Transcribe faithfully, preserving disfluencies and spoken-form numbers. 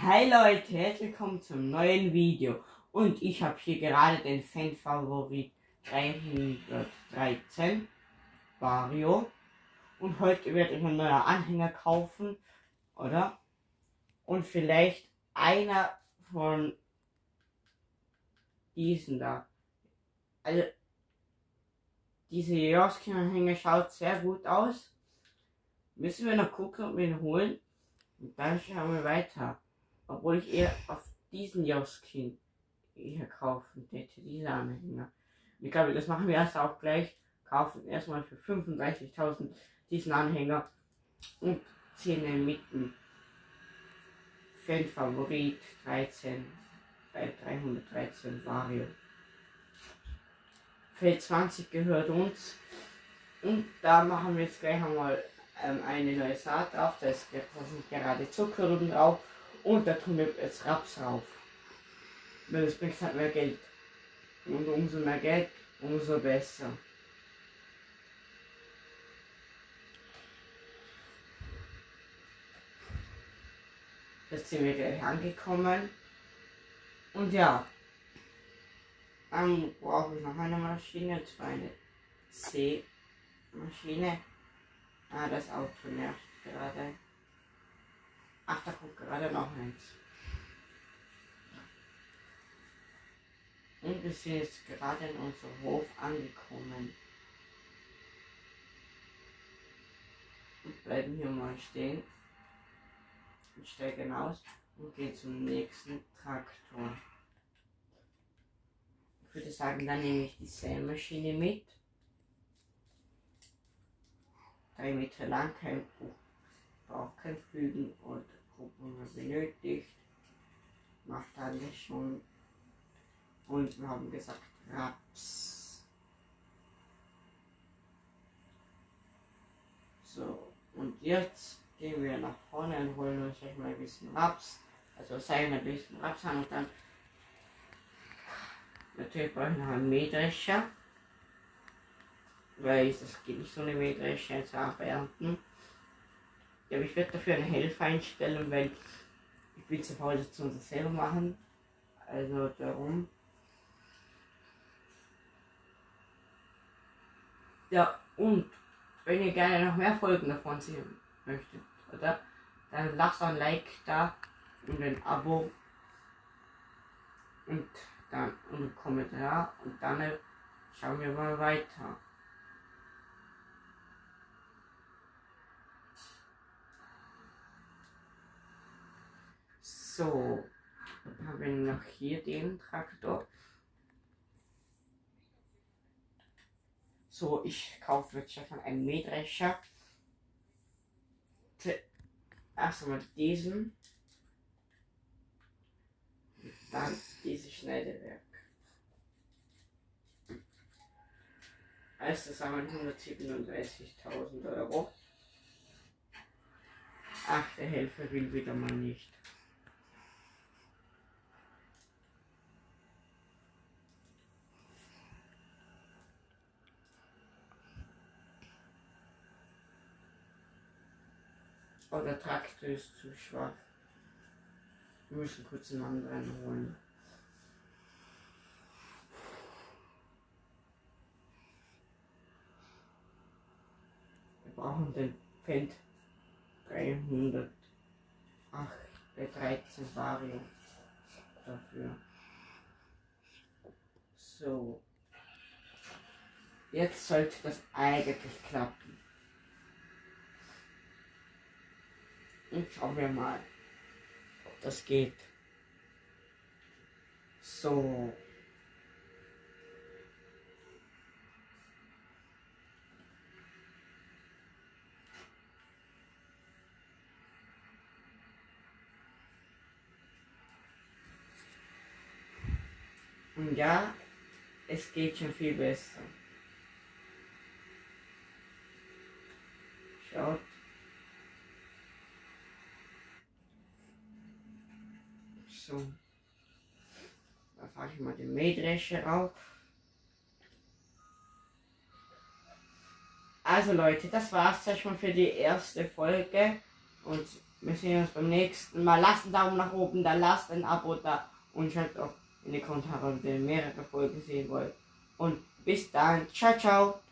Hi Leute, herzlich willkommen zum neuen Video und ich habe hier gerade den Fan-Favorit dreihundertdreizehn Vario und heute werde ich einen neuen Anhänger kaufen, oder? Und vielleicht einer von diesen da. Also diese Joskin-Anhänger schaut sehr gut aus. Müssen wir noch gucken und wir ihn holen und dann schauen wir weiter. Obwohl ich eher auf diesen Joskin eher kaufen hätte, diese Anhänger. Ich glaube, das machen wir erst auch gleich. Kaufen erstmal für fünfunddreißigtausend diesen Anhänger und ziehen ihn mit dem Fan-Favorit dreizehn, bei dreihundertdreizehn Vario. Feld zwanzig gehört uns und da machen wir jetzt gleich einmal ähm, eine neue Saat drauf. Da, ist, da sind gerade Zuckerrüben drauf. Und da tun wir jetzt Raps drauf. Weil das bringt halt mehr Geld. Und umso mehr Geld, umso besser. Jetzt sind wir gleich angekommen. Und ja. Dann brauche ich noch eine Maschine, und zwar eine C-Maschine. Ah, das Auto nervt gerade. Ach, da kommt gerade noch eins. Und wir sind jetzt gerade in unserem Hof angekommen. Und bleiben hier mal stehen. Und steigen aus und gehen zum nächsten Traktor. Ich würde sagen, dann nehme ich die Sämaschine mit. drei Meter lang, kein Buch. Braucht kein Flügen oder Gruppen mehr benötigt. Macht alles schon. Und wir haben gesagt Raps. So, und jetzt gehen wir nach vorne und holen uns gleich mal ein bisschen Raps. Also sagen ein bisschen Raps an und dann natürlich brauche ich noch einen Mähdrescher. Weil es geht nicht so eine Mähdrescher zu ernten. Ja, aber ich werde dafür einen Helfer einstellen, weil ich bin zu faul, das zu uns selber machen. Also darum. Ja, und wenn ihr gerne noch mehr Folgen davon sehen möchtet, oder? Dann lasst ein Like da und ein Abo und dann und ein Kommentar und dann schauen wir mal weiter. So, dann haben wir noch hier den Traktor. So, ich kaufe jetzt schon einen Mähdrescher. Erstmal diesen. Und dann dieses Schneidewerk. Also zusammen hundertsiebenunddreißigtausend Euro. Ach, der Helfer will wieder mal nicht. Oh, der Traktor ist zu schwach. Wir müssen kurz einen anderen holen. Wir brauchen den Fendt dreihundertacht bei dreizehn Vario dafür. So. Jetzt sollte das eigentlich klappen. Und schauen wir mal, ob das geht. So. Und ja, es geht schon viel besser. Schaut. So, da fahre ich mal den Mähdrescher rauf. Also Leute, das war's ja schon für die erste Folge und Wir sehen uns beim nächsten Mal. Lasst einen Daumen nach oben da, lasst ein Abo da und schreibt auch in die Kommentare, ob ihr mehrere Folgen sehen wollt. Und bis dann. Ciao, ciao.